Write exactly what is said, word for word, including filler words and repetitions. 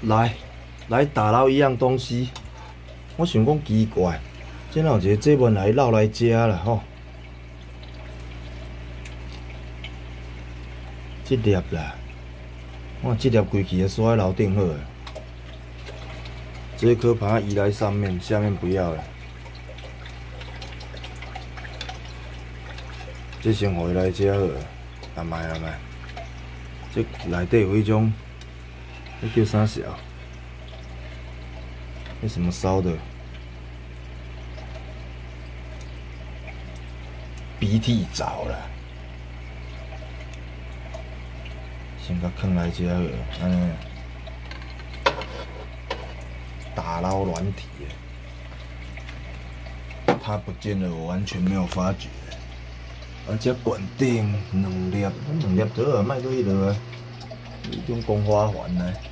来来打捞一样东西，我想讲奇怪，怎有一个姐妹来捞来食啦吼？这粒啦，我这粒规气刷在楼顶好了。这颗把它移来上面，下面不要了。这先互伊来食好了，阿麦阿麦。这内底有迄种，迄叫啥小？那什么烧的？鼻涕藻啦。先甲放来食好了，安尼。打捞软体，它不见了，我完全没有发觉。而且管顶两粒，两粒好啊，卖过迄落啊，迄种光花环呢。